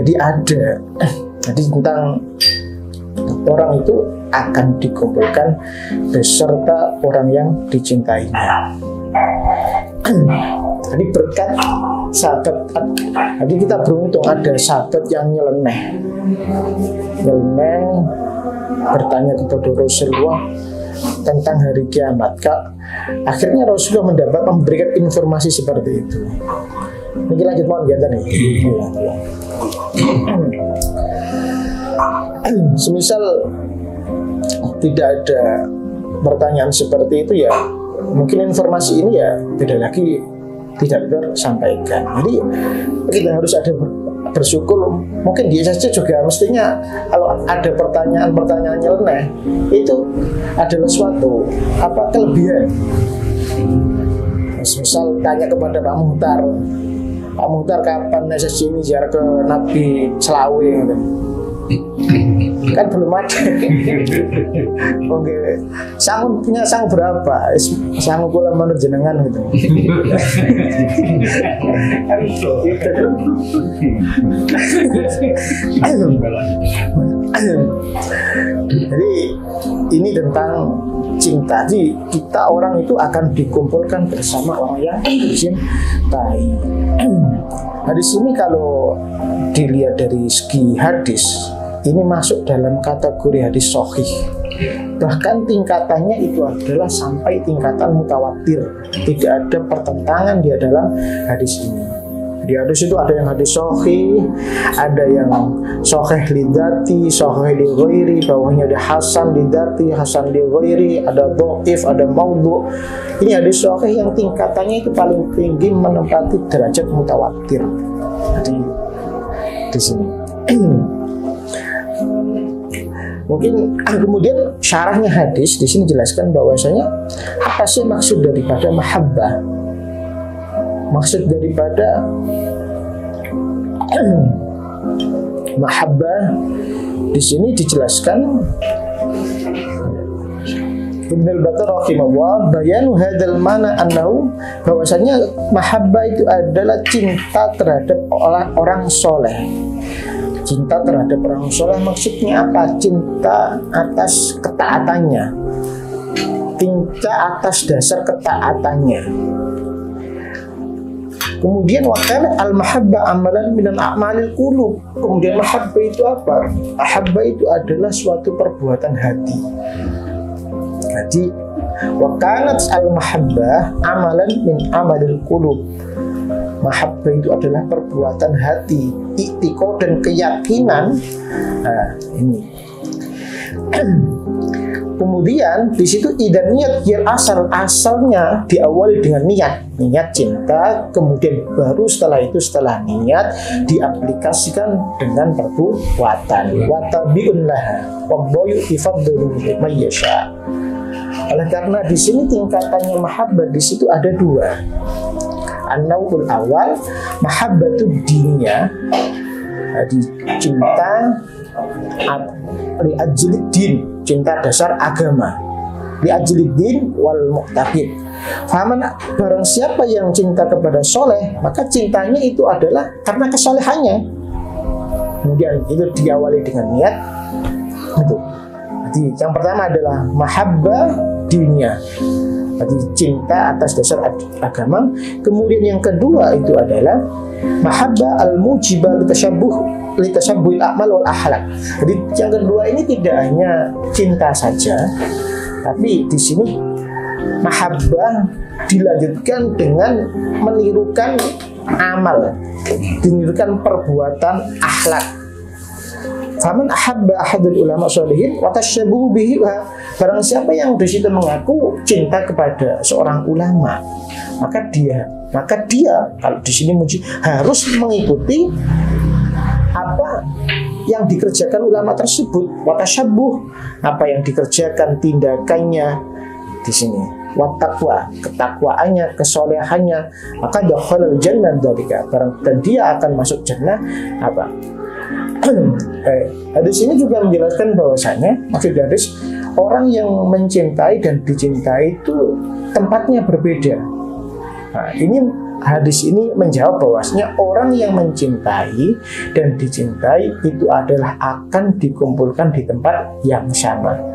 Jadi ada. Jadi tentang orang itu akan dikumpulkan beserta orang yang dicintainya. Jadi berkat sahabat. Jadi kita beruntung ada sahabat yang nyeleneh bertanya kepada Rasulullah tentang hari kiamat. Akhirnya Rasulullah memberikan informasi seperti itu. Ini lanjut mohon gantian nih. Semisal tidak ada pertanyaan seperti itu ya, mungkin informasi ini ya beda lagi tidak tersampaikan. Jadi kita harus ada bersyukur. Mungkin dia saja juga mestinya kalau ada pertanyaan nyeleneh itu adalah suatu kelebihan. Misal tanya kepada Pak Muhtar kapan SSC ini ziarah ke Nabi Selawe gitu. Kan belum ada. Oke, punya sang berapa? Sang kula menurut jenengan gitu. Jadi ini tentang cinta. Jadi kita orang itu akan dikumpulkan bersama orang yang dicintai. Nah di sini kalau dilihat dari segi hadis, ini masuk dalam kategori hadis sahih. Bahkan tingkatannya itu adalah sampai tingkatan mutawatir. Tidak ada pertentangan di dalam hadis ini. Di hadis itu ada yang hadis sahih, ada yang sahih lidati, sahih li ghairi, bawahnya ada hasan lidati, hasan li ghairi, ada dhaif, ada maudhu. Ini hadis sahih yang tingkatannya itu paling tinggi menempati derajat mutawatir. Jadi di sini. Mungkin kemudian syarahnya hadis di sini jelaskan bahwasanya apa sih maksud daripada mahabbah? Maksud daripada mahabbah di sini dijelaskan Ibnu al-Battar rahimahullah bayanu hadzal mana annahu bahwasanya mahabbah itu adalah cinta terhadap orang soleh. Cinta terhadap orang soleh maksudnya apa? Cinta atas ketaatannya, cinta atas dasar ketaatannya. Kemudian wakana al-mahabbah amalan minal a'malil qulub. Kemudian mahabbah itu apa? Mahabbah itu adalah suatu perbuatan hati. Jadi wakanat al-mahabbah amalan min amalil qulub. Mahabbah itu adalah perbuatan hati, i'tiqad dan keyakinan. Nah, ini. Kemudian di situ idan niat yang asalnya diawali dengan niat cinta, kemudian baru setelah niat diaplikasikan dengan perbuatan. Wa tabi'un laha wa bayu ifadlu may yasha. Oleh karena di sini tingkatannya mahabbah di situ ada dua. An-nawul awal mahabbatud diniyah, di cinta li ajlid din, cinta dasar agama, li ajlid din wal muqtaqid. Fahaman barang siapa yang cinta kepada soleh, maka cintanya itu adalah karena kesolehannya. Kemudian itu diawali dengan niat. Itu. Jadi yang pertama adalah mahabbah diniyah, jadi cinta atas dasar agama. Kemudian yang kedua itu adalah mahabbah al-mujibah litashabbuhil a'mal wal akhlaq. Jadi yang kedua ini tidak hanya cinta saja, tapi di sini mahabbah dilanjutkan dengan menirukan amal, menirukan perbuatan akhlak. Faman ahabba ahadul ulama sholihin wa tashabbuhu bihi. Barang siapa yang di situ mengaku cinta kepada seorang ulama, maka dia kalau di sini harus mengikuti apa yang dikerjakan ulama tersebut. Wa tashabbuh, apa yang dikerjakan tindakannya di sini. Wa taqwa, ketakwaannya, kesolehannya, maka dakhalal jannah dzalika, dan dia akan masuk jannah apa? Hadis ini juga menjelaskan bahwasanya maksud hadis orang yang mencintai dan dicintai itu tempatnya berbeda. Nah, ini hadis ini menjawab bahwasanya orang yang mencintai dan dicintai itu adalah akan dikumpulkan di tempat yang sama.